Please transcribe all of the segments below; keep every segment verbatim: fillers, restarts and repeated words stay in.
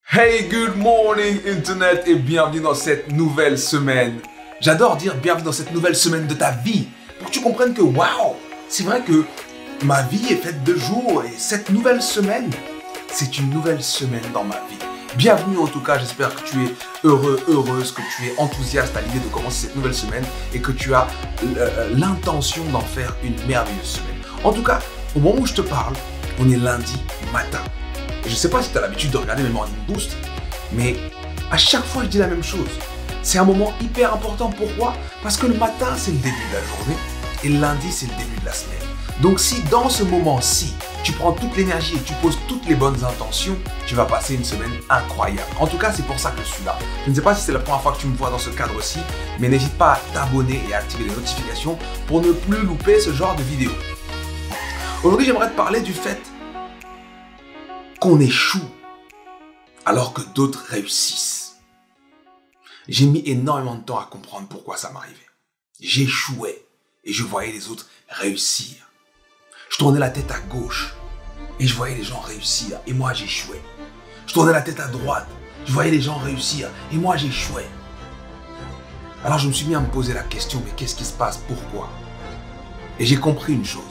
Hey, good morning Internet et bienvenue dans cette nouvelle semaine. J'adore dire bienvenue dans cette nouvelle semaine de ta vie pour que tu comprennes que waouh, c'est vrai que ma vie est faite de jours et cette nouvelle semaine, c'est une nouvelle semaine dans ma vie. Bienvenue en tout cas, j'espère que tu es heureux, heureuse, que tu es enthousiaste à l'idée de commencer cette nouvelle semaine et que tu as l'intention d'en faire une merveilleuse semaine. En tout cas, au moment où je te parle, on est lundi matin. Je ne sais pas si tu as l'habitude de regarder mes Morning Boost, mais à chaque fois je dis la même chose. C'est un moment hyper important. Pourquoi? Parce que le matin c'est le début de la journée et le lundi c'est le début de la semaine. Donc si dans ce moment-ci, tu prends toute l'énergie et tu poses toutes les bonnes intentions, tu vas passer une semaine incroyable. En tout cas, c'est pour ça que je suis là. Je ne sais pas si c'est la première fois que tu me vois dans ce cadre-ci, mais n'hésite pas à t'abonner et à activer les notifications pour ne plus louper ce genre de vidéos. Aujourd'hui, j'aimerais te parler du fait qu'on échoue alors que d'autres réussissent. J'ai mis énormément de temps à comprendre pourquoi ça m'arrivait. J'échouais et je voyais les autres réussir. Je tournais la tête à gauche et je voyais les gens réussir et moi j'échouais. Je tournais la tête à droite, je voyais les gens réussir et moi j'échouais. Alors je me suis mis à me poser la question, mais qu'est-ce qui se passe? Pourquoi? Et j'ai compris une chose.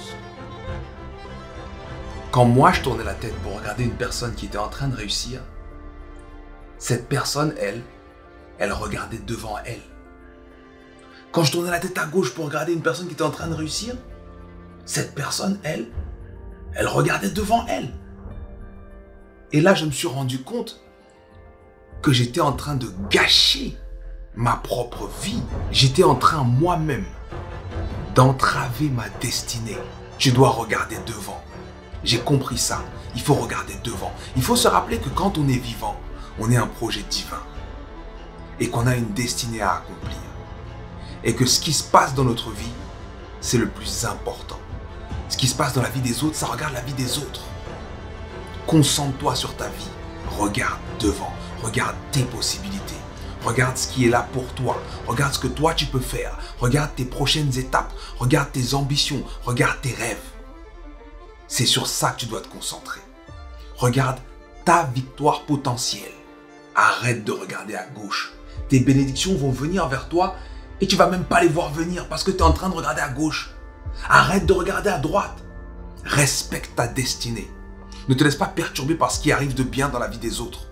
Quand moi je tournais la tête pour regarder une personne qui était en train de réussir, cette personne, elle, elle regardait devant elle. Quand je tournais la tête à gauche pour regarder une personne qui était en train de réussir, cette personne, elle, elle regardait devant elle. Et là, je me suis rendu compte que j'étais en train de gâcher ma propre vie. J'étais en train moi-même d'entraver ma destinée. Je dois regarder devant. J'ai compris ça. Il faut regarder devant. Il faut se rappeler que quand on est vivant, on est un projet divin et qu'on a une destinée à accomplir. Et que ce qui se passe dans notre vie, c'est le plus important. Ce qui se passe dans la vie des autres, ça regarde la vie des autres. Concentre-toi sur ta vie. Regarde devant. Regarde tes possibilités. Regarde ce qui est là pour toi. Regarde ce que toi tu peux faire. Regarde tes prochaines étapes. Regarde tes ambitions. Regarde tes rêves. C'est sur ça que tu dois te concentrer. Regarde ta victoire potentielle. Arrête de regarder à gauche. Tes bénédictions vont venir vers toi et tu ne vas même pas les voir venir parce que tu es en train de regarder à gauche. Arrête de regarder à droite. Respecte ta destinée. Ne te laisse pas perturber par ce qui arrive de bien dans la vie des autres.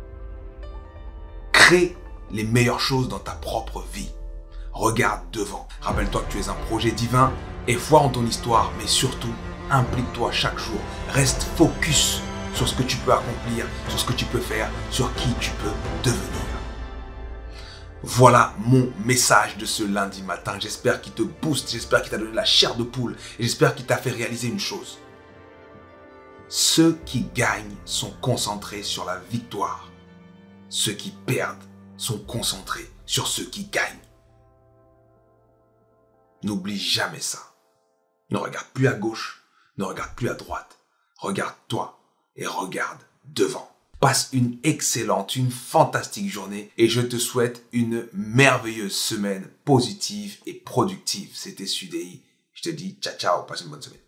Crée les meilleures choses dans ta propre vie. Regarde devant. Rappelle-toi que tu es un projet divin et foi en ton histoire, mais surtout, implique-toi chaque jour. Reste focus sur ce que tu peux accomplir, sur ce que tu peux faire, sur qui tu peux devenir. Voilà mon message de ce lundi matin. J'espère qu'il te booste, j'espère qu'il t'a donné la chair de poule et j'espère qu'il t'a fait réaliser une chose. Ceux qui gagnent sont concentrés sur la victoire. Ceux qui perdent sont concentrés sur ceux qui gagnent. N'oublie jamais ça. Ne regarde plus à gauche, ne regarde plus à droite. Regarde-toi et regarde devant. Passe une excellente, une fantastique journée et je te souhaite une merveilleuse semaine positive et productive. C'était Sudei. Je te dis ciao ciao, passe une bonne semaine.